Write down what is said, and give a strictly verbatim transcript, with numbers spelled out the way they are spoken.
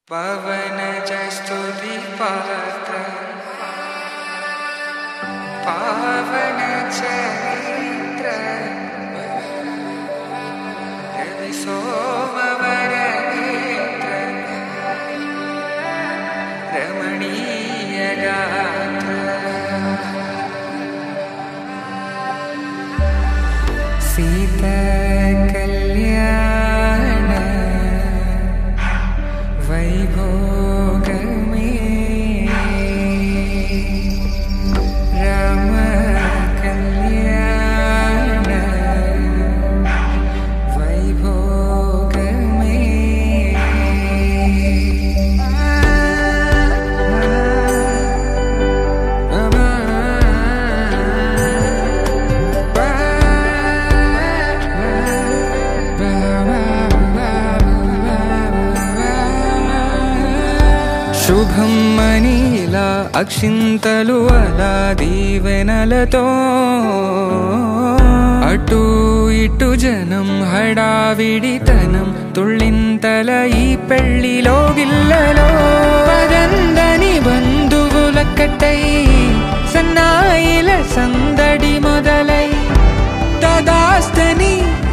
పవనజ స్తుతి పాత్ర పావన చరిత్ర రవి సోమవర నేత్ర రమణీయ గాత్ర సీత కళ్యాణ వైభోగమే రామ కళ్యాణ వైభోగమే శుభం మనీలా అక్షింతలు అలా దీవెనలతో అటు ఇటు జనం హడావిడితనం తుళ్ళింతల ఈ పెళ్లిలో గిల్లలో పదందని బంధువుల కట్టై సన్నాయిల సందడి మొదలై తదాస్తని